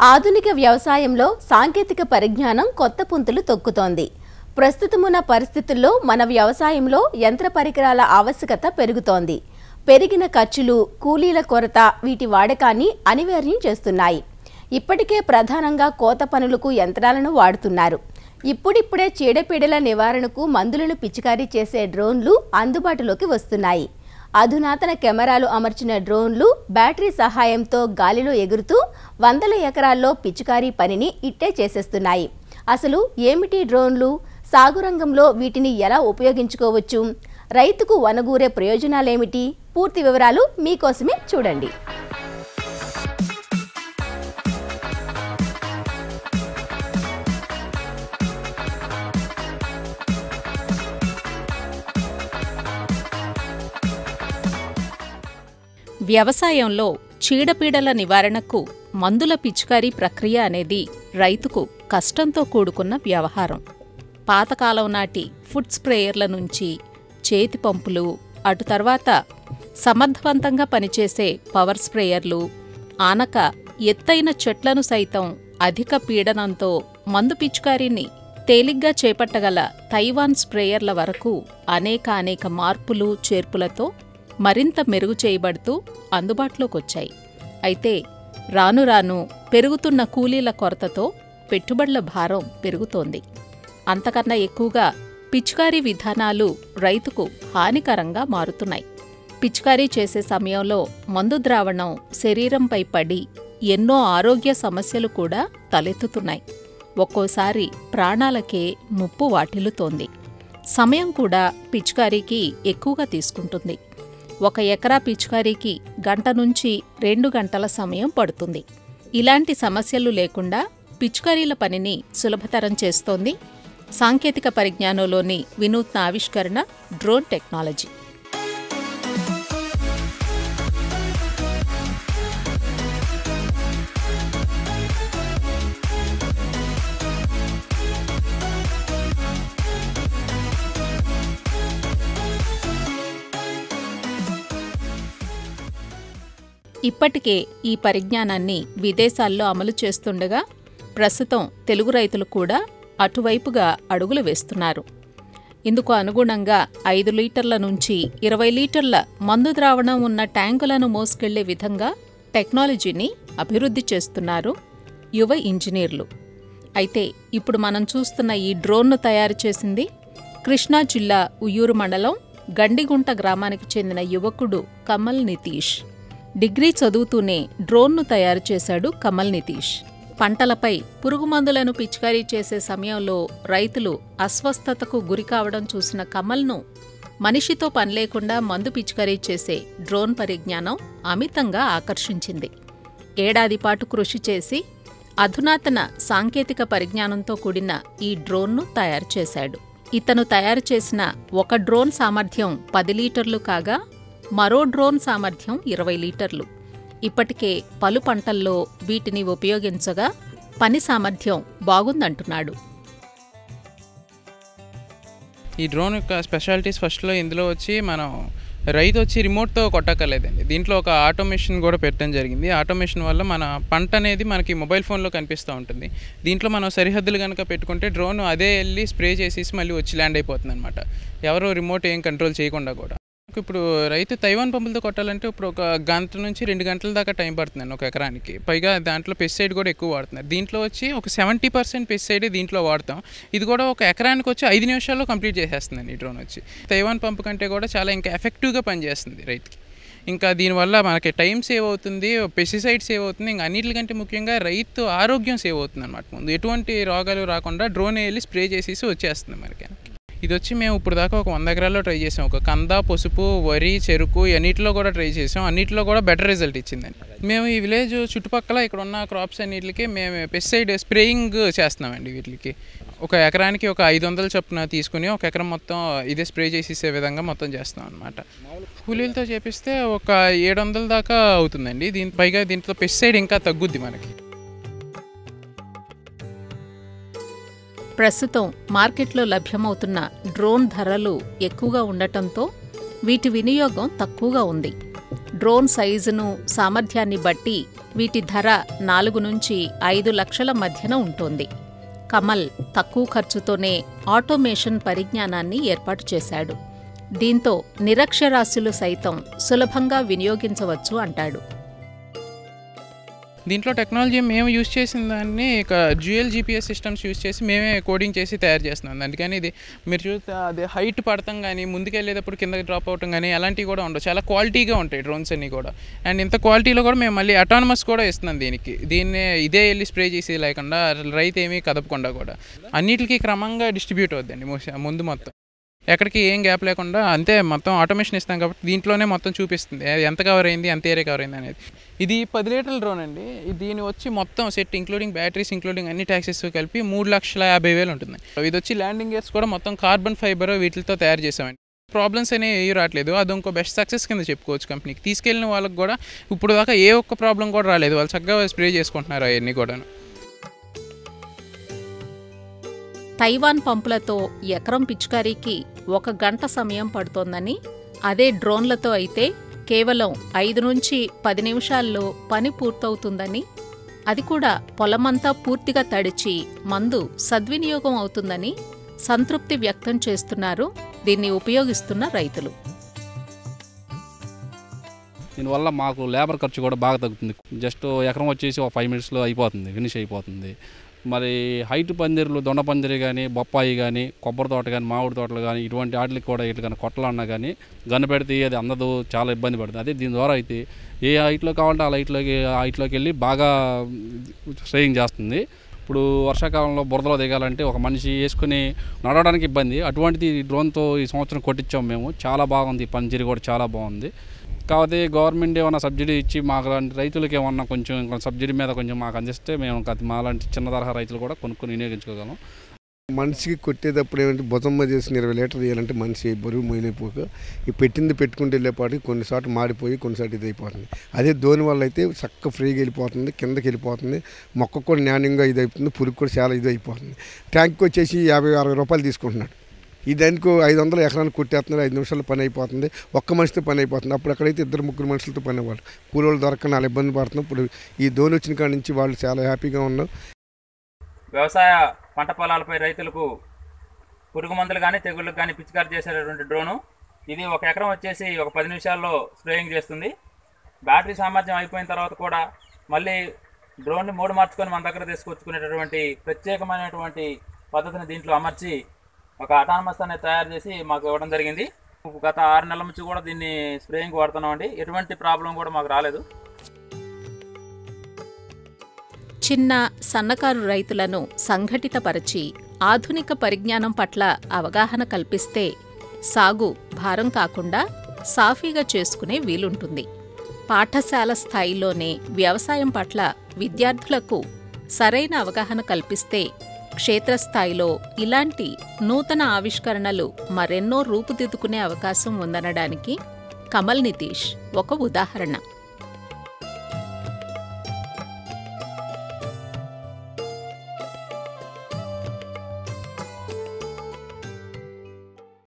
ఆధునిక వ్యవసాయంలో సాంకేతిక పరిజ్ఞానం కొత్త పుంతలు తొక్కుతోంది. ప్రస్తుతమున్న పరిస్థితుల్లో మన వ్యవసాయంలో యంత్ర పరికరాల ఆవశ్యకత పెరుగుతోంది. పెరిగిన ఖర్చులు, కూలీల కొరత వీటి వాడకాన్ని అనివార్యం చేస్తున్నాయి. ఇప్పటికే ప్రధానంగా కోత పనులకు యంత్రాలను వాడుతున్నారు. ఇప్పుడిప్పుడే చీడపీడల నివారణకు మందులను పిచికారీ చేసే డ్రోన్లు అందుబాటులోకి వస్తున్నాయి. అధునాతన కెమెరాలు అమర్చిన డ్రోన్లు బ్యాటరీ సహాయంతో గాలిలో ఎగురుతూ వందల ఎకరాల్లో పిచికారీ పనిని ఇట్టే చేసేస్తున్నాయి. అసలు ఏమిటి డ్రోన్లు? సాగు రంగంలో వీటిని ఎలా ఉపయోగించుకోవచ్చు? రైతుకు వనగూరే ప్రయోజనాలేమిటి? పూర్తి వివరాలు మీకోసమే, చూడండి. వ్యవసాయంలో చీడపీడల నివారణకు మందుల పిచికారీ ప్రక్రియ అనేది రైతుకు కష్టంతో కూడుకున్న వ్యవహారం. పాతకాలం నాటి ఫుడ్ స్ప్రేయర్ల నుంచి చేతి పంపులు, అటు తర్వాత సమర్థవంతంగా పనిచేసే పవర్ స్ప్రేయర్లు, ఆనక ఎత్తైన చెట్లను సైతం అధిక పీడనంతో మందు పిచికారీని తేలిగ్గా చేపట్టగల తైవాన్ స్ప్రేయర్ల వరకు అనేక మార్పులు చేర్పులతో మరింత మెరుగు చేయబడుతూ అందుబాటులోకొచ్చాయి. అయితే రాను రాను పెరుగుతున్న కూలీల కొరతతో పెట్టుబడుల భారం పెరుగుతోంది. అంతకన్నా ఎక్కువగా పిచికారీ విధానాలు రైతుకు హానికరంగా మారుతున్నాయి. పిచికారీ చేసే సమయంలో మందు ద్రావణం శరీరంపై పడి ఎన్నో ఆరోగ్య సమస్యలు కూడా తలెత్తుతున్నాయి. ఒక్కోసారి ప్రాణాలకే ముప్పు వాటిల్లుతోంది. సమయం కూడా పిచికారీకి ఎక్కువగా తీసుకుంటుంది. 1 ఎకరా పిచికారీకి గంట నుంచి 2 గంటల సమయం పడుతుంది. ఇలాంటి సమస్యలు లేకుండా పిచికారీల పనిని సులభతరం చేస్తోంది సాంకేతిక పరిజ్ఞానంలోని వినూత్న ఆవిష్కరణ డ్రోన్ టెక్నాలజీ. ఇప్పటికే ఈ పరిజ్ఞానాన్ని విదేశాల్లో అమలు చేస్తుండగా ప్రస్తుతం తెలుగు రైతులు కూడా అటువైపుగా అడుగులు వేస్తున్నారు. ఇందుకు అనుగుణంగా 5 లీటర్ల నుంచి 20 లీటర్ల మందు ద్రావణం ఉన్న ట్యాంకులను మోసుకెళ్లే విధంగా టెక్నాలజీని అభివృద్ధి చేస్తున్నారు యువ ఇంజనీర్లు. అయితే ఇప్పుడు మనం చూస్తున్న ఈ డ్రోన్ను తయారు చేసింది కృష్ణా జిల్లా ఉయ్యూరు మండలం గండిగుంట గ్రామానికి చెందిన యువకుడు కమల్ నితీష్. డిగ్రీ చదువుతూనే డ్రోన్ను తయారు చేశాడు కమల్ నితీష్. పంటలపై పురుగుమందులను పిచికారీ చేసే సమయంలో రైతులు అస్వస్థతకు గురికావడం చూసిన కమల్ను మనిషితో పనిలేకుండా మందు పిచికారీ చేసే డ్రోన్ పరిజ్ఞానం అమితంగా ఆకర్షించింది. ఏడాది పాటు కృషి చేసి అధునాతన సాంకేతిక పరిజ్ఞానంతో కూడిన ఈ డ్రోన్ను తయారు చేశాడు. ఇతను తయారు చేసిన ఒక డ్రోన్ సామర్థ్యం 10 లీటర్లు కాగా మరో డ్రోన్ సామర్థ్యం 20 లీటర్లు. ఇప్పటికే పలు పంటల్లో వీటిని ఉపయోగించగా పని సామర్థ్యం బాగుందంటున్నాడు. ఈ డ్రోన్ యొక్క స్పెషాలిటీస్ ఫస్ట్లో ఇందులో వచ్చి మనం రైతు వచ్చి రిమోట్తో కొట్టక్కర్లేదండి. దీంట్లో ఒక ఆటోమేషన్ కూడా పెట్టడం జరిగింది. ఆటోమేషన్ వల్ల మన పంట అనేది మనకి మొబైల్ ఫోన్లో కనిపిస్తూ ఉంటుంది. దీంట్లో మనం సరిహద్దులు కనుక పెట్టుకుంటే డ్రోన్ అదే వెళ్ళి స్ప్రే చేసేసి మళ్ళీ వచ్చి ల్యాండ్ అయిపోతుంది అనమాట. ఎవరో రిమోట్ ఏం కంట్రోల్ చేయకుండా కూడా. ఇప్పుడు రైతు తైవాన్ పంపులతో కొట్టాలంటే ఇప్పుడు 1 గంట నుంచి 2 గంటల దాకా టైం పడుతుందండి 1 ఎకరానికి. పైగా దాంట్లో పెస్టిసైడ్ కూడా ఎక్కువ వాడుతున్నారు. దీంట్లో వచ్చి ఒక 70% పెస్టిసైడ్ దీంట్లో వాడతాం. ఇది కూడా 1 ఎకరానికి వచ్చి 5 నిమిషాల్లో కంప్లీట్ చేసేస్తుందండి ఈ డ్రోన్ వచ్చి. తైవాన్ పంపు కంటే కూడా చాలా ఇంకా ఎఫెక్టివ్గా పనిచేస్తుంది రైతుకి. ఇంకా దీనివల్ల మనకి టైం సేవ్ అవుతుంది, పెస్టిసైడ్ సేవ్ అవుతుంది. ఇంకా అన్నిటికంటే ముఖ్యంగా రైతు ఆరోగ్యం సేవ్ అవుతుంది అనమాట. ముందు ఎటువంటి రోగాలు రాకుండా డ్రోన్ వెళ్ళి స్ప్రే చేసేసి వచ్చేస్తుంది మనకి. ఇది వచ్చి మేము ఇప్పుడు దాకా ఒక 100 ఎకరాల్లో ట్రై చేసాం. ఒక కంద, పసుపు, వరి, చెరుకు అన్నిటిలో కూడా ట్రై చేసాం. అన్నిటిలో కూడా బెటర్ రిజల్ట్ ఇచ్చిందండి. మేము ఈ విలేజ్ చుట్టుపక్కల ఇక్కడ ఉన్న క్రాప్స్ అన్నిటికి మేము పెస్టిసైడ్ స్ప్రేయింగ్ చేస్తున్నామండి. వీటికి 1 ఎకరానికి ఒక 500 చొప్పున తీసుకుని 1 ఎకరం మొత్తం ఇదే స్ప్రే చేసేసే విధంగా మొత్తం చేస్తాం అనమాట. కూలీలతో చేపిస్తే ఒక 700 దాకా అవుతుందండి. పైగా దీంట్లో పెస్టిసైడ్ ఇంకా తగ్గుద్ది మనకి. ప్రస్తుతం మార్కెట్లో లభ్యమవుతున్న డ్రోన్ ధరలు ఎక్కువగా ఉండటంతో వీటి వినియోగం తక్కువగా ఉంది. డ్రోన్ సైజును, సామర్థ్యాన్ని బట్టి వీటి ధర 4 నుంచి 5 లక్షల మధ్యన ఉంటుంది. కమల్ తక్కువ ఖర్చుతోనే ఆటోమేషన్ పరిజ్ఞానాన్ని ఏర్పాటు చేశాడు. దీంతో నిరక్షరాస్యులు సైతం సులభంగా వినియోగించవచ్చు అంటాడు. దీంట్లో టెక్నాలజీ మేము యూజ్ చేసిన దాన్ని ఇక డ్యూయల్ జీపీఎస్ సిస్టమ్స్ యూజ్ చేసి మేమే కోడింగ్ చేసి తయారు చేస్తున్నాం. అందుకని ఇది మీరు చూస్తే అది హైట్ పడతాం కానీ ముందుకెళ్ళేటప్పుడు కిందకి డ్రాప్ అవటం కానీ అలాంటివి కూడా ఉండవు. చాలా క్వాలిటీగా ఉంటాయి డ్రోన్స్ అన్నీ కూడా. అండ్ ఇంత క్వాలిటీలో కూడా మేము మళ్ళీ అటానమస్ కూడా ఇస్తున్నాం దీనికి. ఇదే వెళ్ళి స్ప్రే చేసి లేకుండా రైతు ఏమీ కదపకుండా కూడా అన్నిటికీ క్రమంగా డిస్ట్రిబ్యూట్ అవుద్దండి ముందు మొత్తం. ఎక్కడికి ఏం గ్యాప్ లేకుండా అంతే మొత్తం ఆటోమేషన్ ఇస్తాం కాబట్టి దీంట్లోనే మొత్తం చూపిస్తుంది ఎంత కవర్ అయింది, ఎంత ఏరియా కవర్ అయింది అనేది. ఇది 10 లీటర్ల డ్రోన్ అండి. దీని వచ్చి మొత్తం సెట్ ఇంక్లూడింగ్ బ్యాటరీస్ ఇంక్లూడింగ్ అన్ని ట్యాక్సెస్ కలిపి 3,50,000 ఉంటుంది. ఇది వచ్చి ల్యాండింగ్ గేర్స్ కూడా మొత్తం కార్బన్ ఫైబర్ వీటితో తయారు చేసామండి. ప్రాబ్లమ్స్ అనేవి ఏవి రావట్లేదు. అది ఇంకో బెస్ట్ సక్సెస్ కింద చెప్పుకోవచ్చు కంపెనీకి. తీసుకెళ్ళిన వాళ్ళకి కూడా ఇప్పుడు దాకా ఏ ఒక్క ప్రాబ్లం కూడా రాలేదు. వాళ్ళు చక్కగా స్ప్రే చేసుకుంటున్నారు అవన్నీ కూడా. తైవాన్ పంపులతో ఎకరం పిచికారీకి 1 గంట సమయం పడుతోందని, అదే డ్రోన్లతో అయితే కేవలం 5 నుంచి 10 నిమిషాల్లో పని పూర్తవుతుందని, అది కూడా పొలమంతా పూర్తిగా తడిచి మందు సద్వినియోగం అవుతుందని సంతృప్తి వ్యక్తం చేస్తున్నారు దీన్ని ఉపయోగిస్తున్న రైతులు. దీనివల్ల మాకు లేబర్ ఖర్చు కూడా బాగా తగ్గుతుంది. జస్ట్ ఎకరం వచ్చేసి 5 మినిట్స్లో అయిపోతుంది, ఫినిష్ అయిపోతుంది. మరి హైట్ పందిర్లు, దొండ పందిరి కానీ, బొప్పాయి కానీ, కొబ్బరి తోట కానీ, మామిడి తోటలు కానీ ఇటువంటి వాటికి కూడా ఇట్లా కానీ కొట్టలన్నా కానీ గన్ను పెడితే అది అందదు, చాలా ఇబ్బంది పడుతుంది. అదే దీని ద్వారా అయితే ఏ హైట్లో కావాలంటే ఆ హైట్లోకి వెళ్ళి బాగా స్ప్రేయింగ్ చేస్తుంది. ఇప్పుడు వర్షాకాలంలో బురదలో దిగాలంటే ఒక మనిషి వేసుకుని నడవడానికి ఇబ్బంది. అటువంటిది డ్రోన్తో ఈ సంవత్సరం కొట్టించాము మేము. చాలా బాగుంది, పందిరి కూడా చాలా బాగుంది. కాకపోతే గవర్నమెంట్ ఏమన్నా సబ్సిడీ ఇచ్చి మాకు రైతులకి ఏమన్నా కొంచెం సబ్సిడీ మీద కొంచెం మాకు అందిస్తే మేము మాలాంటి చిన్న తరహా రైతులు కూడా కొనుక్కొని వినియోగించుకోగలం. మనిషికి కొట్టేటప్పుడు ఏమంటే భుజమ్మ చేసి 20 లీటర్లు వేయాలంటే మనిషి బరువు మొయినైపోక ఈ పెట్టుకుంటూ వెళ్ళేపాటికి కొన్నిసార్లు మాడిపోయి కొన్నిసార్లు ఇది అయిపోతుంది. అదే ధోని వల్ల అయితే చక్కగా ఫ్రీగా వెళ్ళిపోతుంది, కిందకి వెళ్ళిపోతుంది, మొక్క కూడా నాణ్యంగా ఇది అయిపోతుంది, పురుగు కూడా చాలా ఇది అయిపోతుంది. ట్యాంక్ వచ్చేసి 50-60 రూపాయలు తీసుకుంటున్నాడు. ఈ దానికి 500 ఎకరానికి కొట్టేస్తున్నారు, 5 నిమిషాల్లో పని అయిపోతుంది, ఒక్క మనిషితో పని అయిపోతుంది. అప్పుడు అక్కడైతే 2-3 మనుషులతో పని అవ్వాలి, కూలోళ్ళు దొరక చాలా ఇబ్బంది పడుతున్నాం. ఇప్పుడు ఈ ధోని వచ్చిన కాడి నుంచి వాళ్ళు చాలా హ్యాపీగా ఉన్నాం. వ్యవసాయ పంట పొలాలపై రైతులకు పురుగు మందులు కానీ తెగుళ్ళకు కానీ పిచికారి చేసేటటువంటి డ్రోను. ఇది 1 ఎకరం వచ్చేసి 10 నిమిషాల్లో స్ప్రేయింగ్ చేస్తుంది. బ్యాటరీ సామర్థ్యం అయిపోయిన తర్వాత కూడా మళ్ళీ డ్రోన్ని మోడ్ మార్చుకొని మన దగ్గర తీసుకొచ్చుకునేటటువంటి ప్రత్యేకమైనటువంటి పద్ధతిని దీంట్లో అమర్చి ఒక అటానమస్ అనేది తయారు చేసి మాకు ఇవ్వడం జరిగింది. గత 6 నెలల నుంచి కూడా దీన్ని స్ప్రేయింగ్ వాడుతున్నామండి. ఎటువంటి ప్రాబ్లం కూడా మాకు రాలేదు. చిన్న సన్నకారు రైతులను సంఘటితపరచి ఆధునిక పరిజ్ఞానం పట్ల అవగాహన కల్పిస్తే సాగు భారం కాకుండా సాఫీగా చేసుకునే వీలుంటుంది. పాఠశాల స్థాయిలోనే వ్యవసాయం పట్ల విద్యార్థులకు సరైన అవగాహన కల్పిస్తే క్షేత్రస్థాయిలో ఇలాంటి నూతన ఆవిష్కరణలు మరెన్నో రూపుదిద్దుకునే అవకాశం ఉందనడానికి కమల్ నితీష్ ఒక ఉదాహరణ.